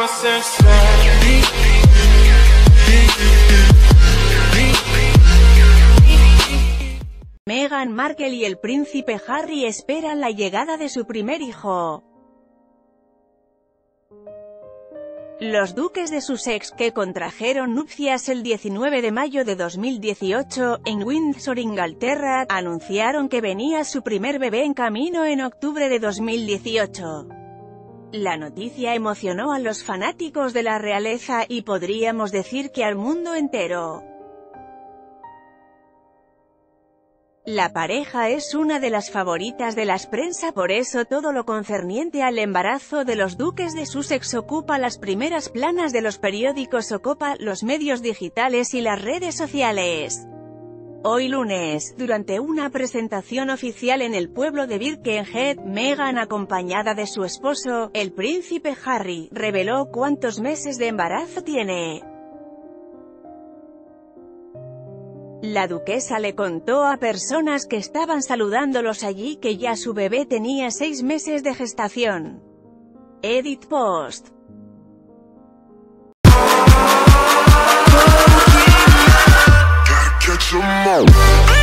Meghan Markle y el príncipe Harry esperan la llegada de su primer hijo. Los duques de Sussex, que contrajeron nupcias el 19 de mayo de 2018, en Windsor, Inglaterra, anunciaron que venía su primer bebé en camino en octubre de 2018. La noticia emocionó a los fanáticos de la realeza, y podríamos decir que al mundo entero. La pareja es una de las favoritas de las prensa, por eso todo lo concerniente al embarazo de los duques de Sussex ocupa las primeras planas de los periódicos, los medios digitales y las redes sociales. Hoy lunes, durante una presentación oficial en el pueblo de Birkenhead, Meghan, acompañada de su esposo, el príncipe Harry, reveló cuántos meses de embarazo tiene. La duquesa le contó a personas que estaban saludándolos allí que ya su bebé tenía 6 meses de gestación. Edit Post. Gotta catch 'em all.